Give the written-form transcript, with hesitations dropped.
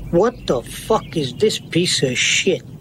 What the fuck is this piece of shit?